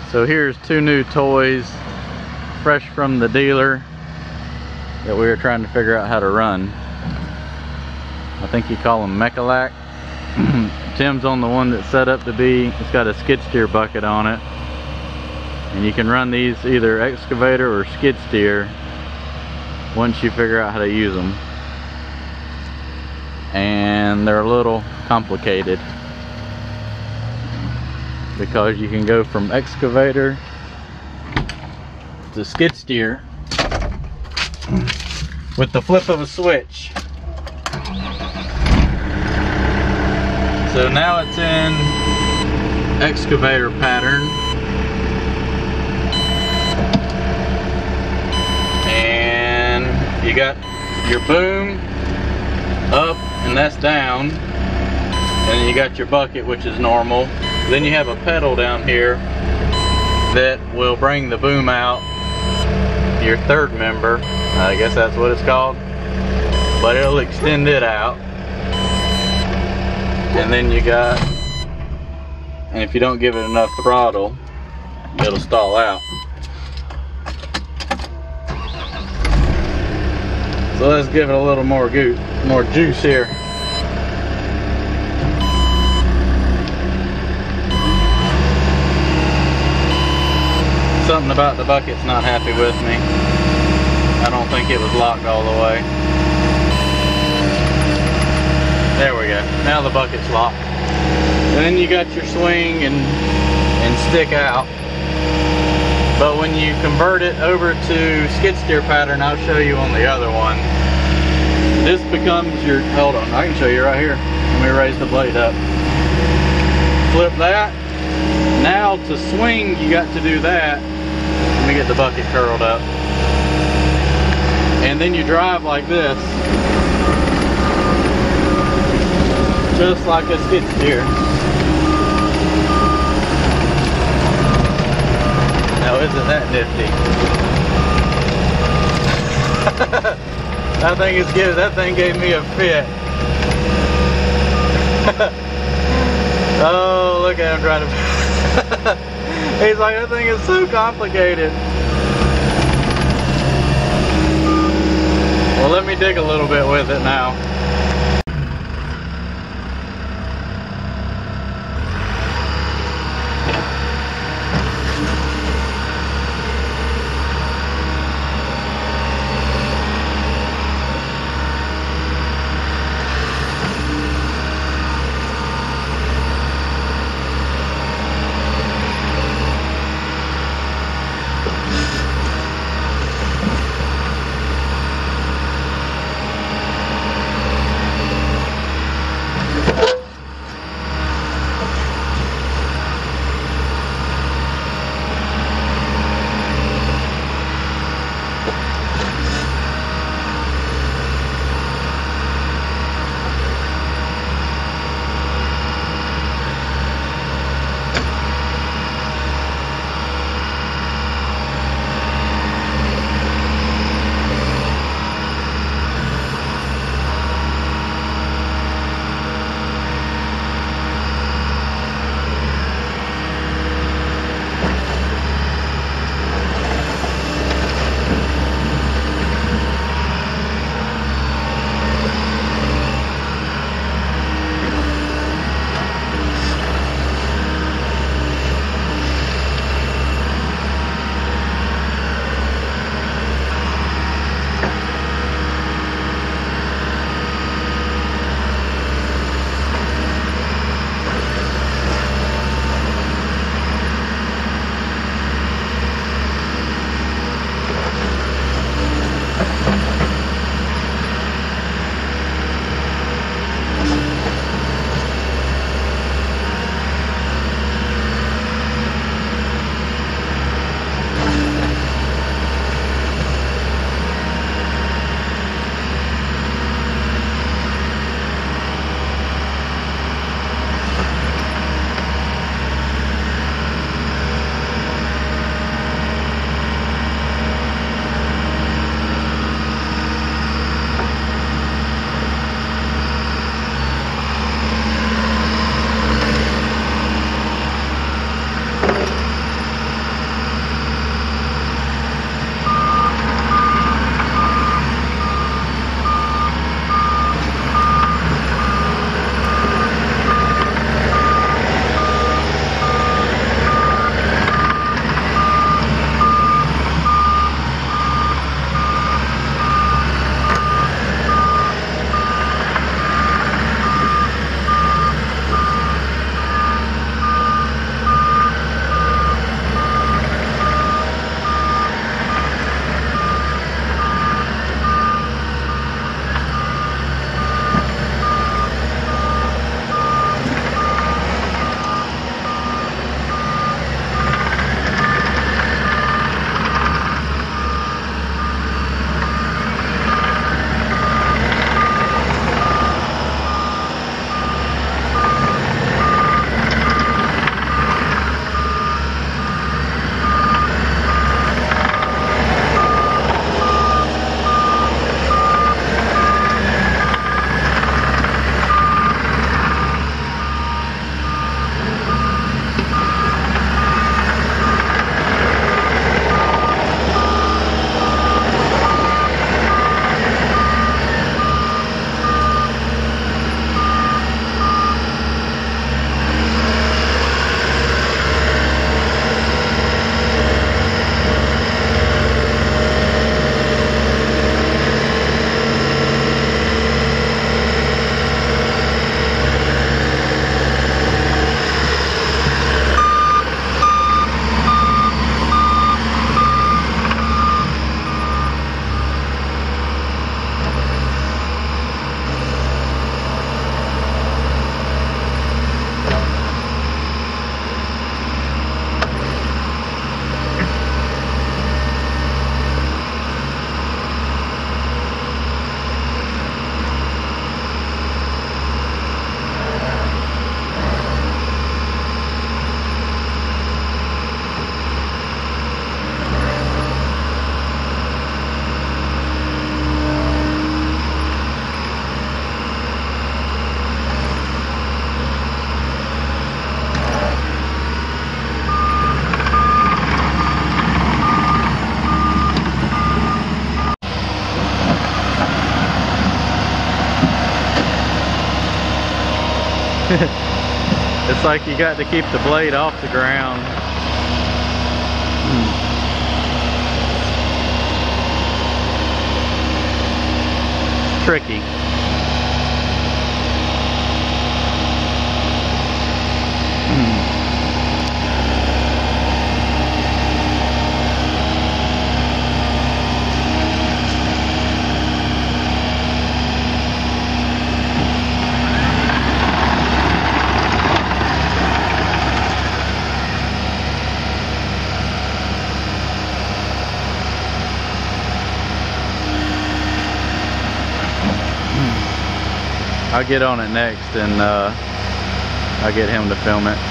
So here's two new toys, fresh from the dealer, that we were trying to figure out how to run. I think you call them Mechalak. Tim's on the one that's set up to be, it's got a skid steer bucket on it. And you can run these either excavator or skid steer once you figure out how to use them. And they're a little complicated because you can go from excavator to skid steer with the flip of a switch. So now it's in excavator pattern, and you got your boom up and that's down, and then you got your bucket, which is normal. Then you have a pedal down here that will bring the boom out, your third member, I guess that's what it's called, but it'll extend it out. And then you got, and if you don't give it enough throttle, it'll stall out. So let's give it a little more juice here. Something about the bucket's not happy with me. I don't think it was locked all the way. There we go. Now the bucket's locked. And then you got your swing and stick out. But when you convert it over to skid steer pattern, I'll show you on the other one. This becomes your, hold on, I can show you right here. Let me raise the blade up. Flip that. Now to swing, you got to do that. Let me get the bucket curled up. And then you drive like this. Just like a skid steer. Now isn't that nifty? That thing gave me a fit. Oh, look at him trying to. He's like, that thing is so complicated. Well, let me dig a little bit with it now. like you got to keep the blade off the ground. Tricky. I'll get on it next and I'll get him to film it.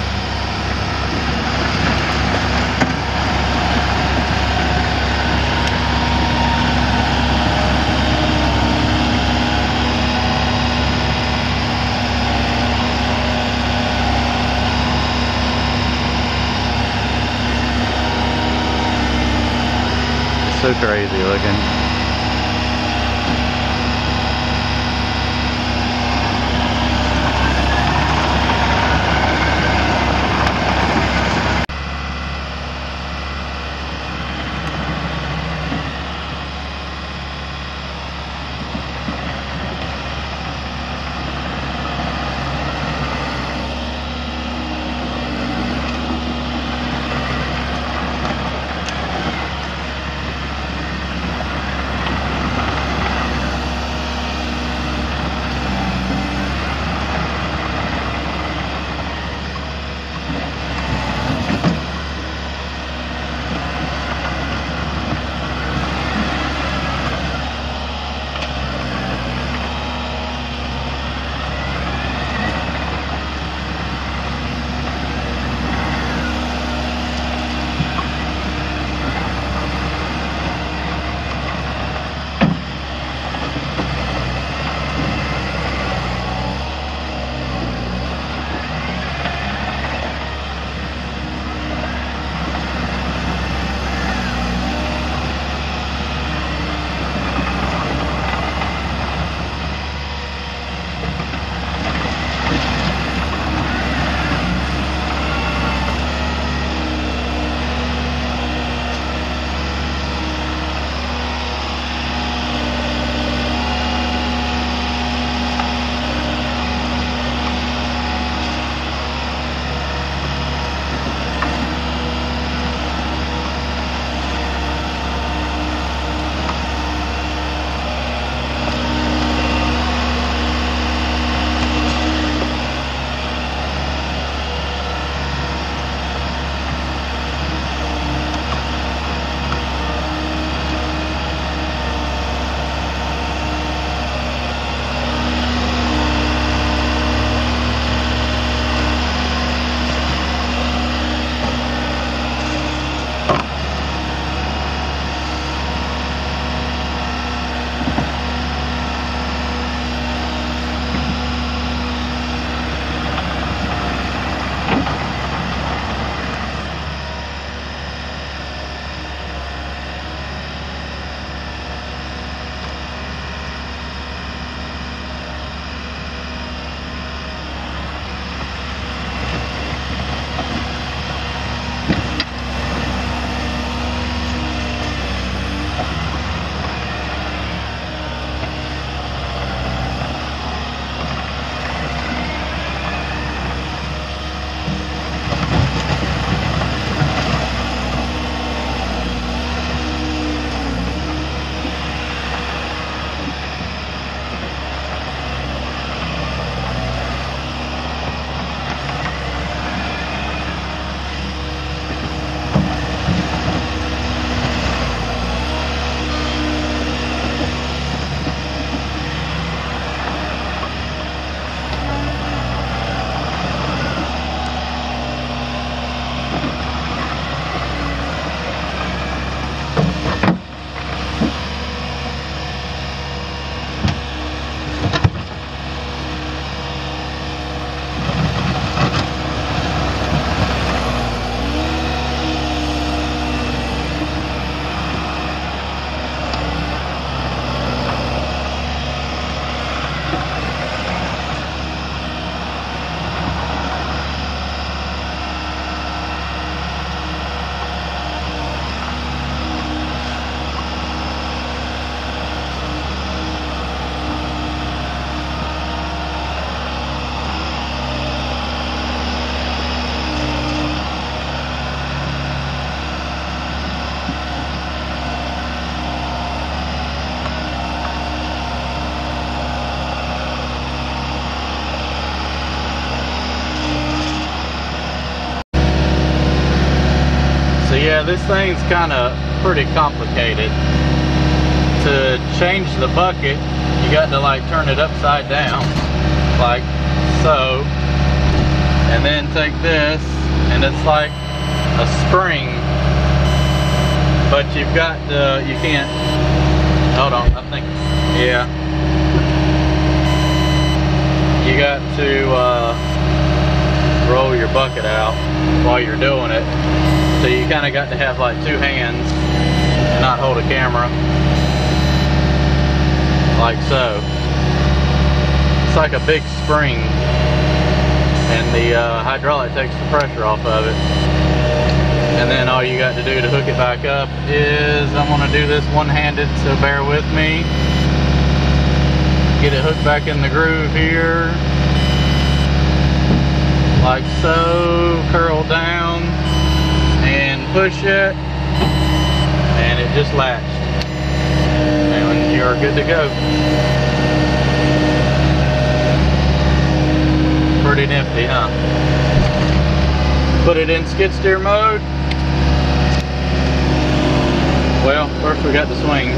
It's so crazy looking. Yeah, this thing's kind of pretty complicated. To change the bucket, you got to like turn it upside down, like so, and then take this, and it's like a spring, but you've got to, you can't, hold on, I think, yeah, you got to roll your bucket out while you're doing it, so you kind of got to have like two hands and not hold a camera, like so. It's like a big spring, and the hydraulic takes the pressure off of it. And then all you got to do to hook it back up is, I'm going to do this one-handed, so bear with me. Get it hooked back in the groove here, like so, curl down, and push it, and it just latched. And you're good to go. Pretty nifty, huh? Put it in skid steer mode. Well, first we got the swing.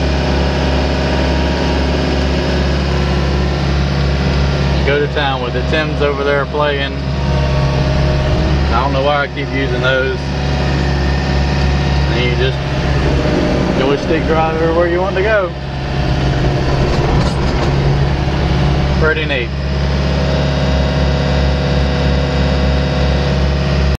Go to town with it. Tim's over there playing. I don't know why I keep using those. And you just joystick drive everywhere you want to go. Pretty neat.